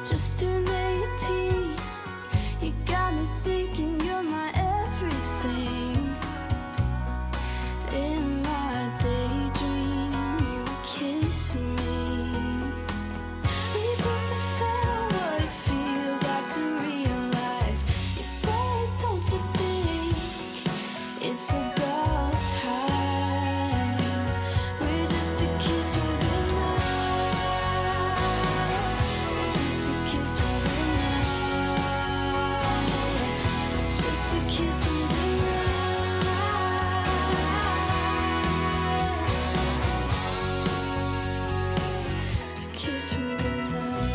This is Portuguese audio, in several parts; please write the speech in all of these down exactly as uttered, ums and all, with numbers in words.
just turned eighteen. You got me thinking you're my everything. In my daydream, you kiss me. We both felt what it feels like to realize. You said, don't you think it's about time? We're just a kiss from goodnight. We're just a kiss from goodnight. We're just a kiss from goodnight. A kiss from goodnight.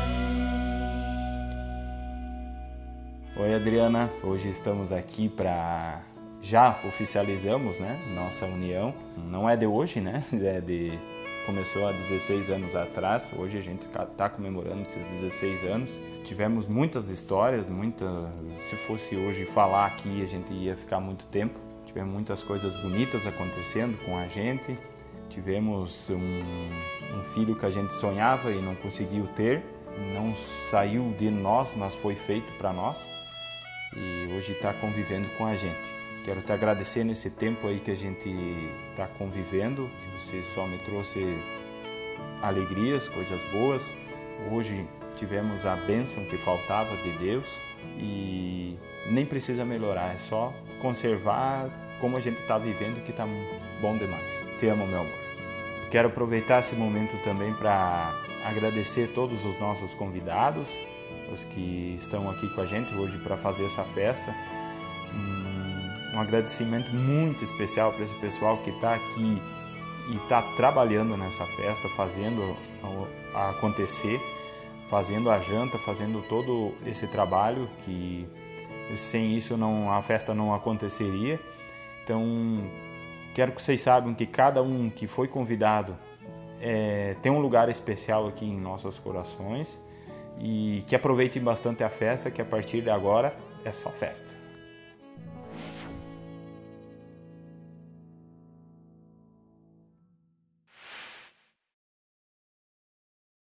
Oi, Adriana, hoje estamos aqui para... Já oficializamos, né, nossa união. Não é de hoje, né, é de... Começou há dezesseis anos atrás, hoje a gente está comemorando esses dezesseis anos. Tivemos muitas histórias, muita... se fosse hoje falar aqui a gente ia ficar muito tempo. Tivemos muitas coisas bonitas acontecendo com a gente. Tivemos um, um filho que a gente sonhava e não conseguiu ter. Não saiu de nós, mas foi feito para nós. E hoje está convivendo com a gente. Quero te agradecer nesse tempo aí que a gente está convivendo, que você só me trouxe alegrias, coisas boas. Hoje tivemos a bênção que faltava de Deus e nem precisa melhorar, é só conservar como a gente está vivendo que está bom demais. Te amo, meu amor. Quero aproveitar esse momento também para agradecer todos os nossos convidados, os que estão aqui com a gente hoje para fazer essa festa. Um agradecimento muito especial para esse pessoal que está aqui e está trabalhando nessa festa, fazendo acontecer, fazendo a janta, fazendo todo esse trabalho que sem isso não, a festa não aconteceria. Então, quero que vocês saibam que cada um que foi convidado é, tem um lugar especial aqui em nossos corações e que aproveitem bastante a festa, que a partir de agora é só festa.